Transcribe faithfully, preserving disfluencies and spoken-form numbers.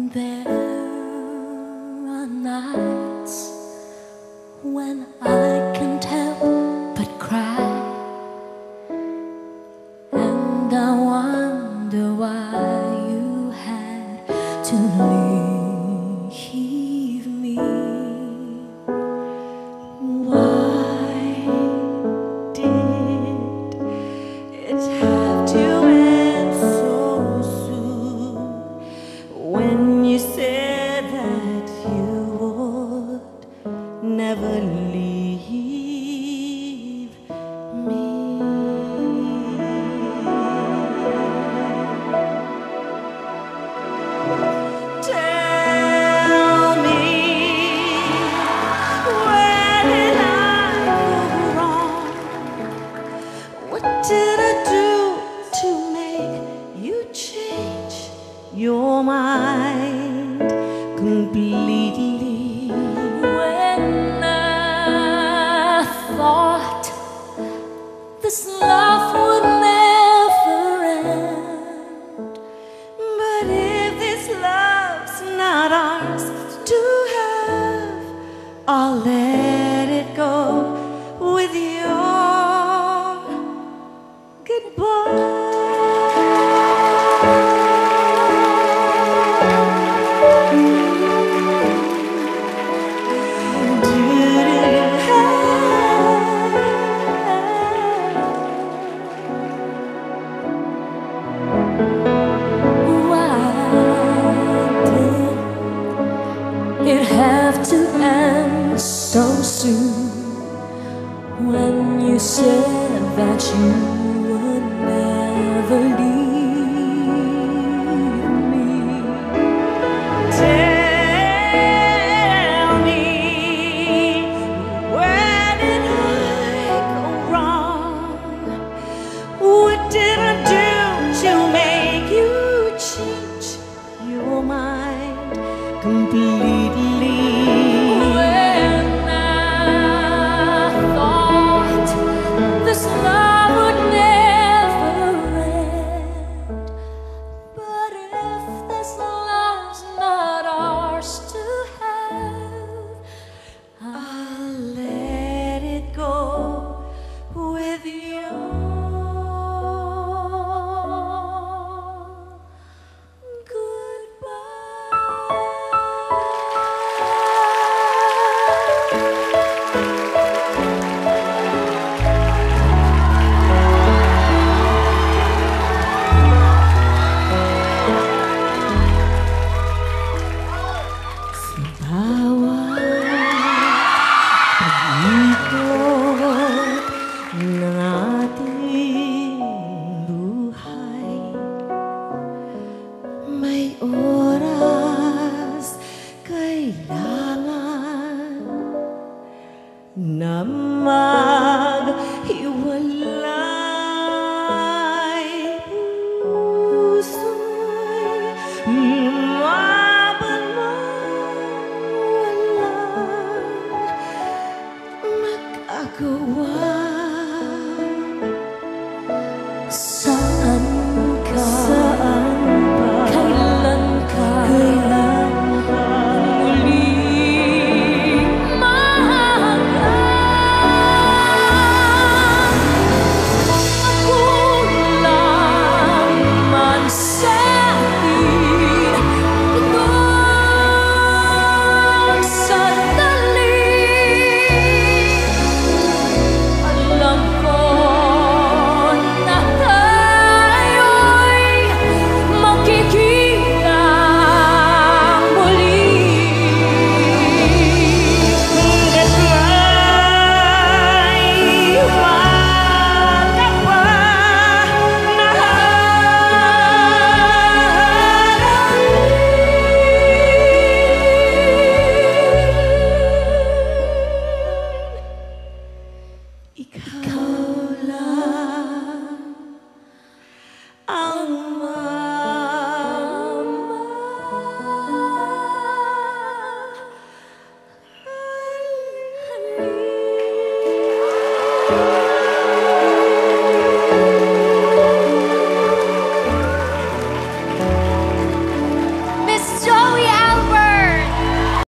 There are nights when I can't help but cry, and I wonder why you had to leave me. Why did it have to end so soon? When you said that you would never leave me. Tell me, where did I go wrong? What did I do to make you change your mind completely? When I thought this love would never end, but if this love's not ours to have, I'll let it go with your goodbye. It have to end so soon when you said that you would never leave me. Tell me, where did I go wrong? What did I do to make you change your mind completely? When I thought this love would never end, but if this love's not ours to have, I'll let it go with your may